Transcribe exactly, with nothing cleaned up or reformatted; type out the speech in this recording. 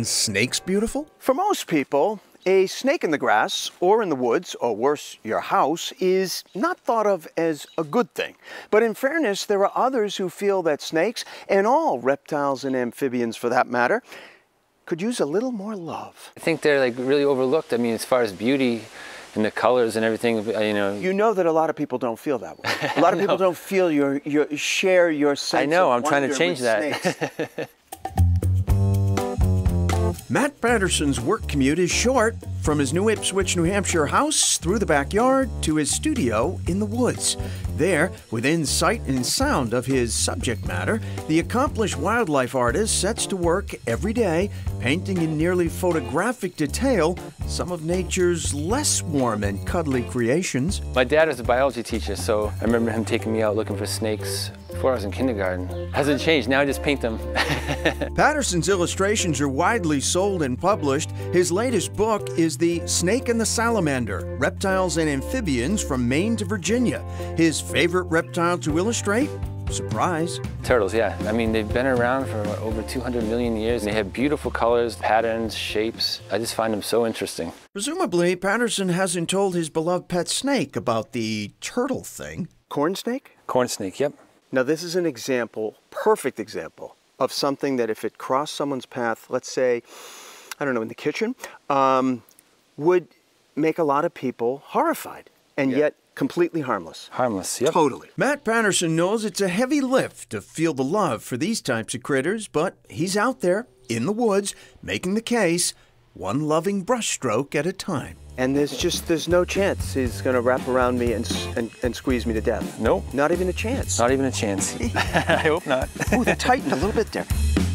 Snakes beautiful? For most people, a snake in the grass or in the woods, or worse, your house, is not thought of as a good thing. But in fairness, there are others who feel that snakes, and all reptiles and amphibians for that matter, could use a little more love. I think they're like really overlooked. I mean, as far as beauty and the colors and everything, you know. You know that a lot of people don't feel that way. A lot of people don't feel your, your, share your sense I know, of I'm trying to wonder change with that. snakes. Matt Patterson's work commute is short, from his New Ipswich, New Hampshire house through the backyard to his studio in the woods. There, within sight and sound of his subject matter, the accomplished wildlife artist sets to work every day, painting in nearly photographic detail some of nature's less warm and cuddly creations. My dad was a biology teacher, so I remember him taking me out looking for snakes before I was in kindergarten. Hasn't changed, now I just paint them. Patterson's illustrations are widely sold and published. His latest book is The Snake and the Salamander, Reptiles and Amphibians from Maine to Virginia. His favorite reptile to illustrate? Surprise. Turtles, yeah. I mean, they've been around for what, over two hundred million years. They have beautiful colors, patterns, shapes. I just find them so interesting. Presumably, Patterson hasn't told his beloved pet snake about the turtle thing. Corn snake? Corn snake, yep. Now this is an example, perfect example, of something that if it crossed someone's path, let's say, I don't know, in the kitchen, um, would make a lot of people horrified, and Yeah. yet completely harmless. Harmless, yep. Totally. Matt Patterson knows it's a heavy lift to feel the love for these types of critters, but he's out there, in the woods, making the case, one loving brushstroke at a time. And there's just, there's no chance he's going to wrap around me and, and, and squeeze me to death. Nope. Not even a chance. Not even a chance. I hope not. Ooh, that tightened a little bit there.